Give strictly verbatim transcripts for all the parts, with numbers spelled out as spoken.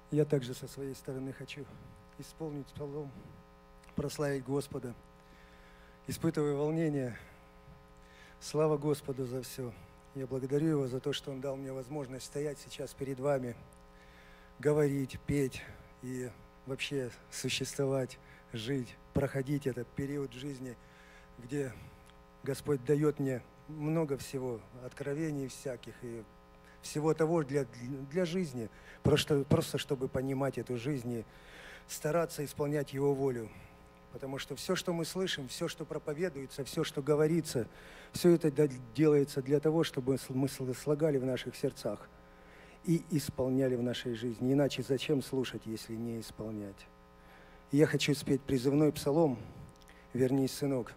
Я также со своей стороны хочу исполнить псалом, прославить Господа. Испытывая волнение, слава Господу за все. Я благодарю Его за то, что Он дал мне возможность стоять сейчас перед вами, говорить, петь и вообще существовать, жить, проходить этот период жизни, где Господь дает мне много всего, откровений всяких и всего того для, для жизни, просто, просто чтобы понимать эту жизнь и стараться исполнять Его волю. Потому что все, что мы слышим, все, что проповедуется, все, что говорится, все это делается для того, чтобы мы слагали в наших сердцах и исполняли в нашей жизни. Иначе зачем слушать, если не исполнять? И я хочу спеть призывной псалом «Вернись, сынок».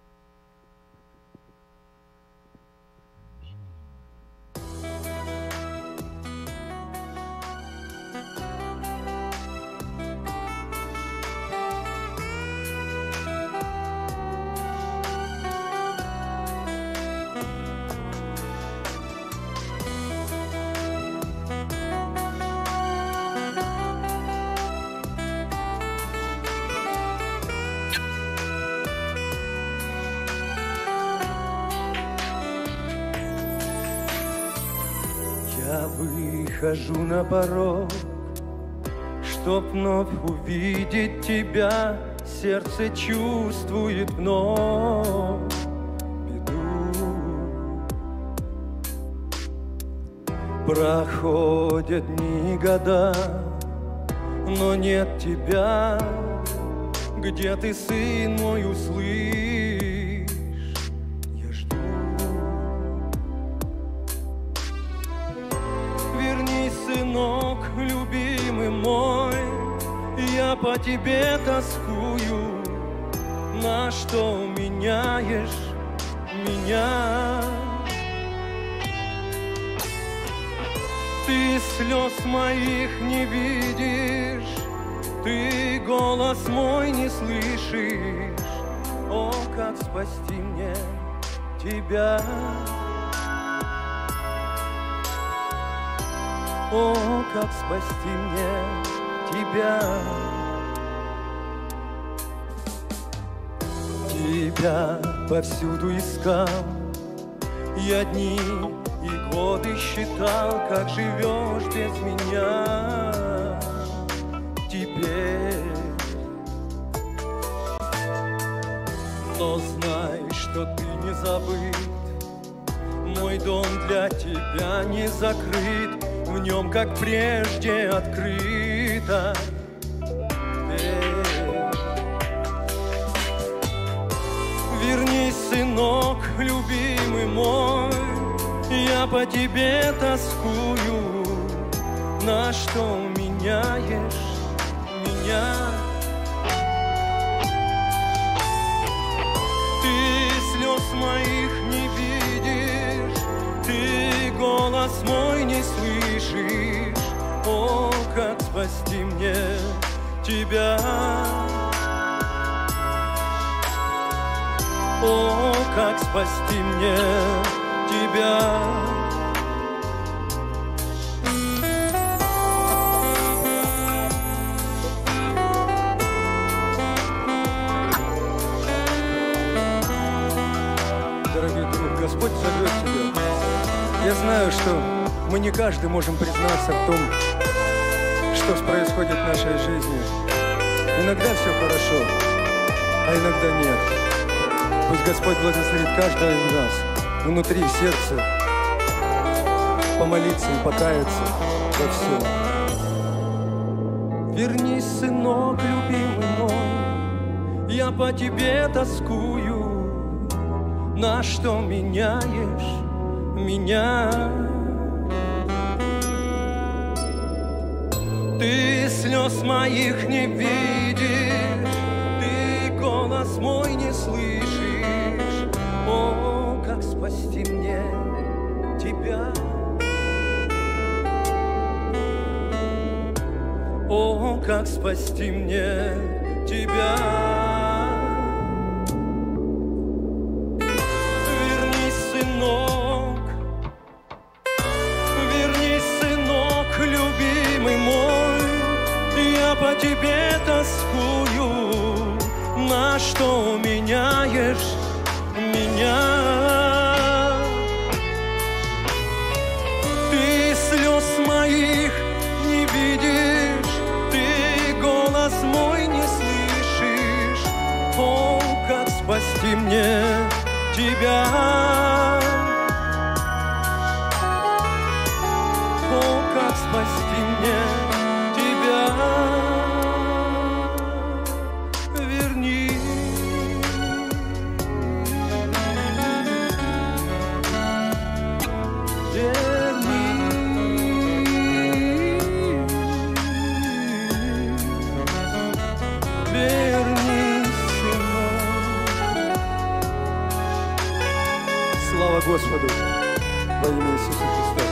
Я выхожу на порог, чтоб вновь увидеть тебя. Сердце чувствует вновь беду. Проходят дни, года, но нет тебя. Где ты, сын мой, услышь? Я жду. Вернись, сынок, любимый мой, я по тебе тоскую. На что меняешь меня? Ты слез моих не видишь, ты голос мой не слышишь. О, как спасти мне тебя! О, как спасти мне тебя! Тебя повсюду искал, я дни и годы считал, как живешь без меня теперь. Но знай, что ты не забыт, мой дом для тебя не закрыт, в нем, как прежде, открыта дверь. Вернись, сынок, любимый мой, я по тебе тоскую. На что меняешь меня? Ты слез моих не видишь, ты голос мой не слышишь. О, как спасти мне тебя! О, как спасти мне тебя! Дорогой друг, Господь зовет тебя. Я знаю, что мы не каждый можем признаться в том, что происходит в нашей жизни. Иногда все хорошо, а иногда нет. Пусть Господь благословит каждого из нас внутри, в сердце, помолиться и покаяться во всем. Вернись, сынок, любимый мой, я по тебе тоскую. На что меняешь меня? Ты слез моих не видишь, ты голос мой не слышишь. О, как спасти мне тебя! О, как спасти мне тебя! Вернись, сынок, вернись, сынок, любимый мой, что меняешь меня. Ты слез моих не видишь, ты голос мой не слышишь. О, как спасти мне тебя. О, как спасти мне тебя. Верни. Слава Господу во имя Иисуса Христа.